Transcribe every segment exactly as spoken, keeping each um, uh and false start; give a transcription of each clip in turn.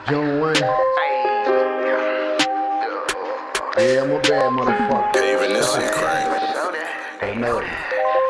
June Wayne. Yeah, I'm a bad motherfucker. Yeah, even this shit crazy. They know it.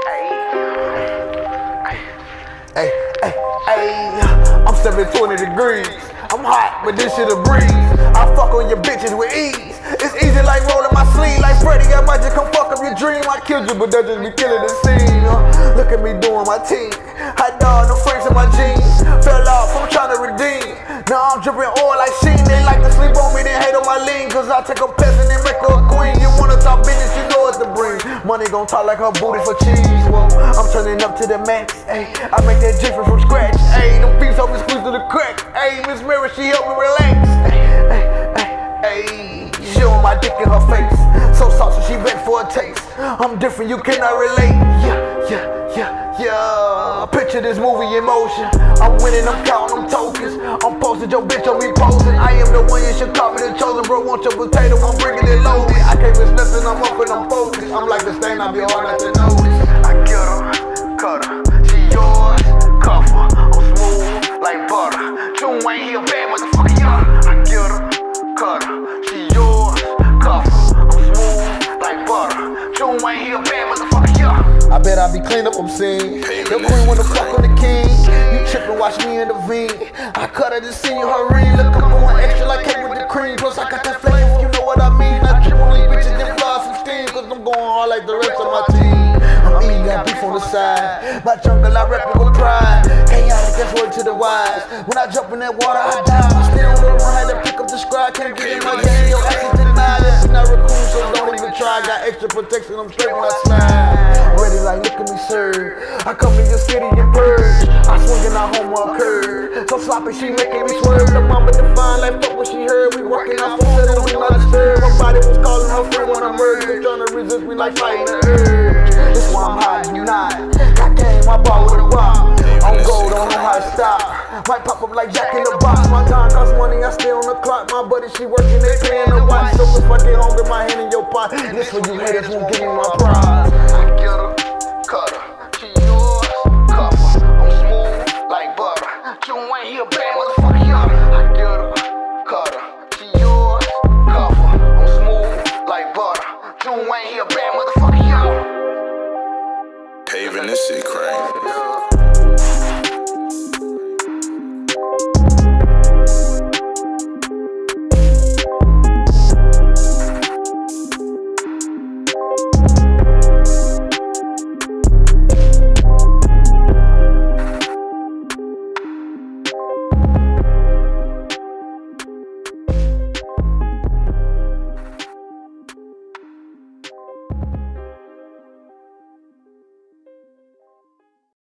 Hey, hey, hey, I'm seven twenty degrees. I'm hot, but this shit a breeze. I fuck on your bitches with ease. It's easy like rolling my sleeve. Like Freddy, I might just come fuck up your dream. I killed you, but that just be killing the scene. Uh, look at me doing my team. Hot dog, no frames in my jeans. Fell off, I'm trying to redeem. Now I'm dripping oil like sheen. They like to sleep on me, then hate on my lean. Cause I take a peasant and make her a queen. You wanna talk business, you know what to bring. Money gon' talk like her booty for cheese. Whoa, I'm turning up to the max. Ay, I make that jiffy from scratch. Ay, them beats help me squeeze to the crack. Ay, Miss Mary, she help me relax. Ay, ay, ay, ay. She on my dick in her face. So saucy, she beg for a taste. I'm different, you cannot relate. Yeah, yeah, yeah, yeah. Picture this movie in motion. I'm winning, I'm counting them tokens. I'm posted, your bitch on me posing. I am the one you should call me the chosen. Bro, want your potato, I'm bringing it loaded. I can't miss nothing, I'm up and I'm focused. I'm like the stain, I'll be hard not to notice. I get her, cut her, she yours, cuff her. I'm smooth like butter. June Wayne, he a bad motherfucker, yeah. I get her, cut her, she yours, cuff her. I'm smooth like butter. June Wayne, he a bad motherfucker, yeah. I bet I be clean up, I'm saying. Your queen wanna fuck on the king. You trippin', watch me intervene. I cut her to see her ring. Look, I'm going extra like cake with the cream. Plus I got that flavor, you know what I mean. I trip on these bitches, then fly some steam. Cause I'm going hard like the rest of my team. I'm eating that beef on the side. My jungle, I rep it with pride. Chaotic, that's word to the wise. When I jump in that water, I dive. I stay on the run, had to pick up the scribe. Can't get in my game, your ass is denied. That's not raccoon, so don't even try. Got extra protection, I'm straight when I slide. Ready like, look at me, sir. I come in your city and purge. I swing and I home on curve. So sloppy, she making me swerve. The mama define like fuck what she heard. We working out for settle, we not disturbed. My body was calling her friend when I merged. They trying to resist me like fighting the urge. This why I'm hiding, you not. I came, I bought with a rock. On gold, don't know how to stop. Might pop up like Jack in the Box. My time costs money, I stay on the clock. My buddy, she working, they paying the watch. So if I get home, get my hand in your pot. This for you haters won't give me my prize. I get her, cut her, she yours, cuff her. I'm smooth like butter. June Wayne, he a bad motherfucker.